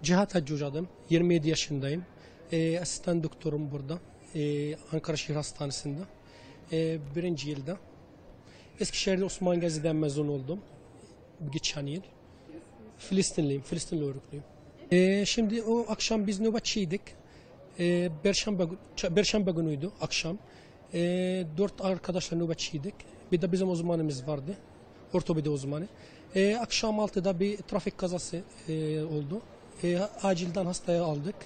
Cihat Hacı adım. 27 yaşındayım. Asistan doktorum burada. Ankara Şehir Hastanesi'nde. Birinci yılda. Eskişehir'de Osman Gazi'den mezun oldum. Geçen yıl. Filistinliyim. Filistinli uyrukluğum. Şimdi o akşam biz nöbetçiydik. Perşembe günüydü akşam. 4 arkadaşla nöbetçiydik. Bir de bizim uzmanımız vardı. Ortopedi uzmanı. Akşam 6'da bir trafik kazası oldu. Acilden hastaya aldık.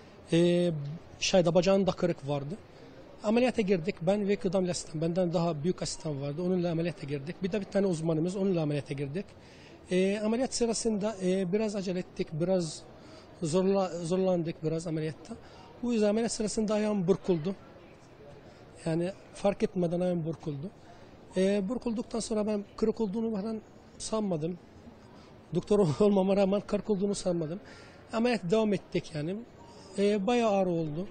Bacağında kırık vardı. Ameliyata girdik. Ben ve kıdemli asistan. Benden daha büyük asistan vardı. Onunla ameliyata girdik. Bir de bir tane uzmanımız. Onunla ameliyata girdik. Ameliyat sırasında biraz acele ettik. Biraz zorlandık biraz ameliyatta. Bu yüzden ameliyat sırasında ayağım burkuldu. Yani fark etmeden ayağım burkuldu. Burkulduktan sonra ben kırık olduğunu falan sanmadım. Doktor olmama rağmen kırık olduğunu sanmadım. Ameliyat devam ettik yani. Bayağı ağrı oldu.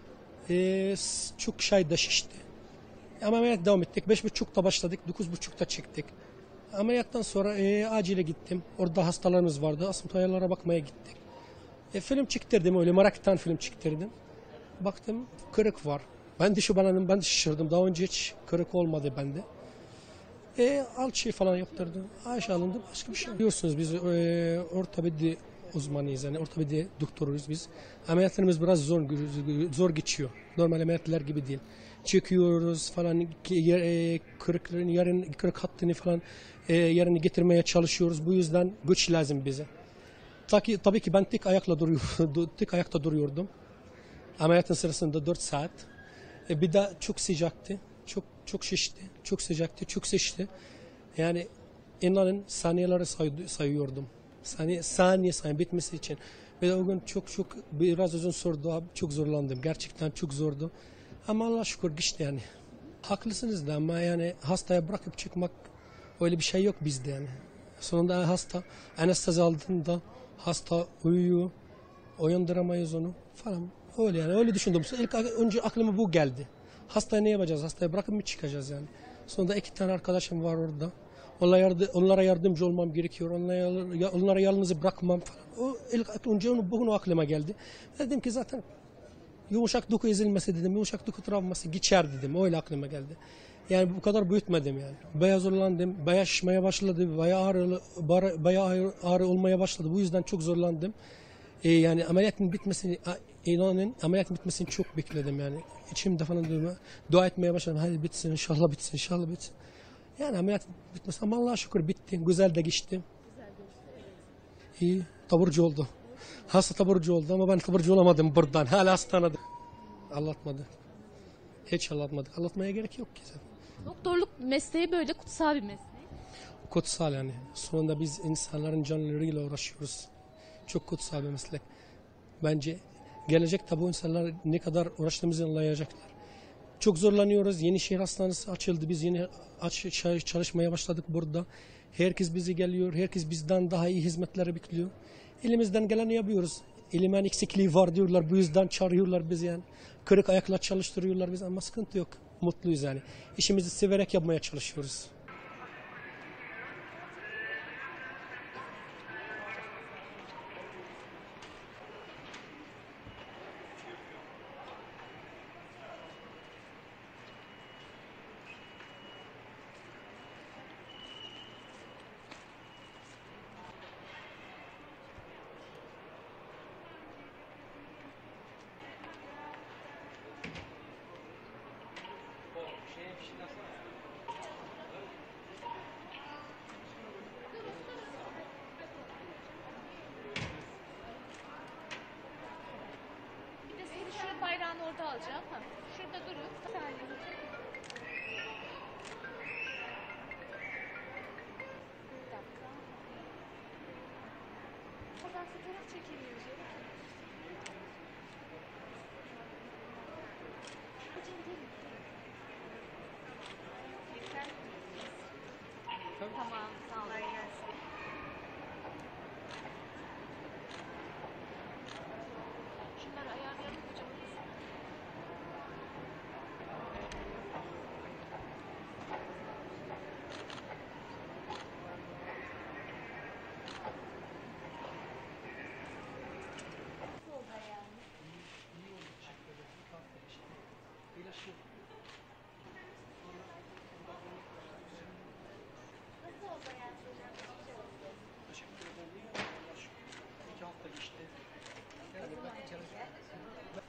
Çok da şişti. Ameliyat devam ettik. 5.30'da başladık. 9.30'da çıktık. Ameliyattan sonra acile gittim. Orada hastalarımız vardı. Asymptomalara bakmaya gittik. Film çektirdim öyle meraktan film çektirdim. Baktım kırık var. Ben de şüphelendim, ben de şaşırdım. Daha önce hiç kırık olmadı bende. Alçıyı falan yaptırdım. Ayşe alındı, başka bir şey. Biliyorsunuz biz ortopedi uzmanıyız, yani ortopedi doktoruyuz biz. Ameliyatlarımız biraz zor geçiyor. Normal ameliyatlar gibi değil. Çekiyoruz falan, kırıkların kırık hattını falan yerine getirmeye çalışıyoruz. Bu yüzden güç lazım bize. Tabii ki ben tek ayakta duruyordum. Ameliyatın sırasında 4 saat. Bir de çok sıcaktı. Çok şişti. Çok sıcaktı. Çok şişti. Yani inanın saniyeleri sayıyordum. Saniye bitmesi için. Ve o gün çok biraz uzun sürdü abi. Çok zorlandım. Gerçekten çok zordu. Ama Allah'a şükür geçti yani. Haklısınız da ama yani hastaya bırakıp çıkmak öyle bir şey yok bizde yani. Sonunda hasta anestezi aldığında hasta uyuyor. Uyandıramayız onu falan. Öyle yani öyle düşündüm. Önce aklıma bu geldi. Hastaya ne yapacağız? Hastaya bırakıp mı çıkacağız yani? Sonunda 2 tane arkadaşım var orada. Onlara yardımcı olmam gerekiyor. Onlara yalnız bırakmam falan. Önce bugün o aklıma geldi. Dedim ki zaten yumuşak doku ezilmesi dedim. Yumuşak doku travması geçer dedim. Öyle aklıma geldi. Yani bu kadar büyütmedim yani. Bayağı zorlandım. Bayağı şişmeye başladı. Bayağı ağrı olmaya başladı. Bu yüzden çok zorlandım. Yani ameliyatın bitmesini, inanın ameliyatın bitmesini çok bekledim yani. İçimde falan dua etmeye başladım. Hadi bitsin inşallah bitsin inşallah bitsin. Yani ameliyat bitmesi ama Allah'a şükür bitti. Güzel de geçti. İyi, taburcu oldu. Hasta taburcu oldu ama ben taburcu olamadım buradan. Hala hastanede. Anlatmadı. Hiç anlatmadı. Anlatmaya gerek yok ki zaten. Doktorluk mesleği böyle kutsal bir mesleği. Kutsal yani. Sonunda biz insanların canlarıyla uğraşıyoruz. Çok kutsal bir meslek. Bence gelecekte bu insanlar ne kadar uğraştığımızı anlayacaklar. Çok zorlanıyoruz. Yeni şehir hastanesi açıldı. Biz yeni çalışmaya başladık burada. Herkes bizi geliyor. Herkes bizden daha iyi hizmetleri bekliyor. Elimizden geleni yapıyoruz. Elimin eksikliği var diyorlar. Bu yüzden çağırıyorlar bizi yani. Kırık ayakla çalıştırıyorlar bizi ama sıkıntı yok. Mutluyuz yani. İşimizi severek yapmaya çalışıyoruz. Bir de seni şu bayrağını orada alacağım. Şurada durun. Bir saniye. Bir dakika. Ben fotoğraf çekeyim. Hocam gelin. Tamam, sağ olun. Şunları ayarlayalım hocam. hafta geçti. Yani ben çalışıyorum.